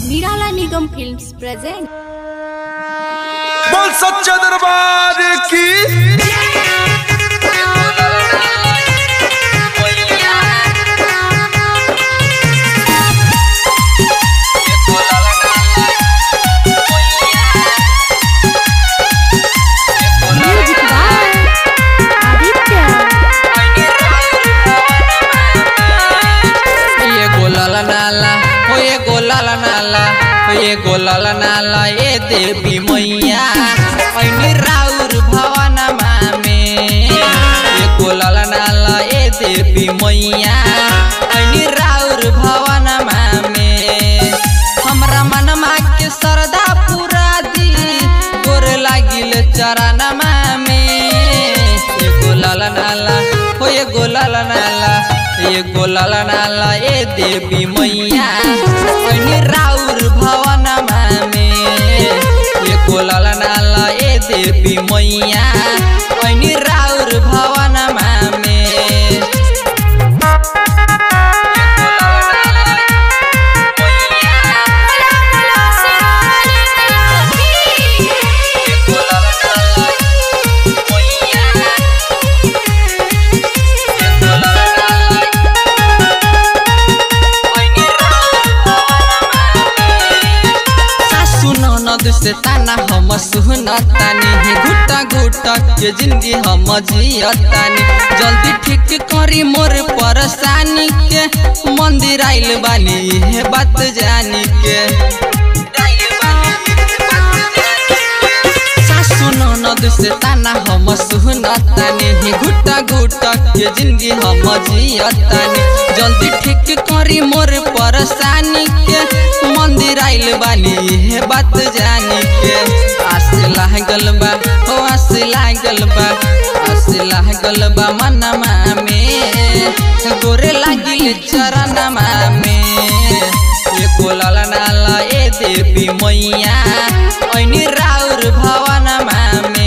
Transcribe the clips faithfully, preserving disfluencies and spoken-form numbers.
निराला निगम films present. बोल सच्चा दरबार की। ये गोलाला नाला ये देवी मैया ऐनी राउर भवन में। ये गोलाला नाला ये देवी मैया ऐनी राउर भवन में। हमरा मनमा के सरदा पूरा दी गोर लागिल चरण में। ये गोलाला नाला हो ये गोलाला नाला ये गोलाला नाला ये देवी मैया ऐनी राउर भवन में। ये गोलाला नाला ये देवी मैया ऐनी राउर भवन में। से ताना हम सुनतानी घुटा घुटा के जिंदगी हम जियतानी। जल्दी ठीक करी मोर परेशानी के मंदिर आइल बानी है बात जानी के। सासु ननद से ताना हम सुनतानी घुटा घुटा के जिंदगी हम जियतानी। जल्दी ठीक करी मोर परेशानी के मंदिर आइल बानी है बात जानी के। आस लागल बा हो आस लागल बा आस लागल बा मनमा में गोरे लागिल चरणमा में। ये गोलाला नाला ये देवी मैया ऐनी राउर भवन में।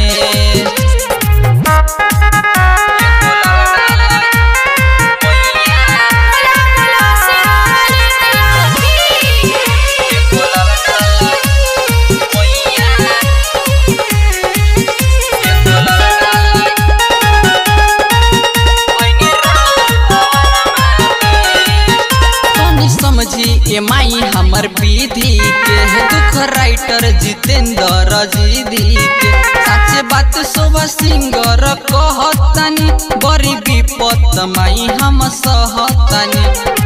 ये माई हमर विधि के दुख राइटर जितेंद्र जीदी के। सच बात शोभा सिंगर कहतानी बड़ी विपत माई हम सहतानी।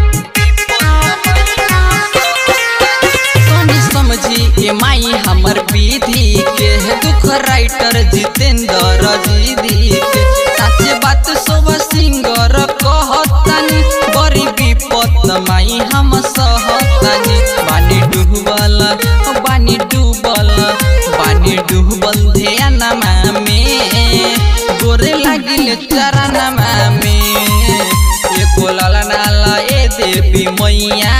समझी ये माई हमर विधि के दुख राइटर जितेंद्र जीदी के। सच बात शोभा सिंगर कहतानी बड़ी विपत माई हम सहतानी। बानी डूबल बानी डूबल बानी डूबल ध्यानमा में गोरे लागिल चरणमा में। ये गोलाला नाला ये देवी मैया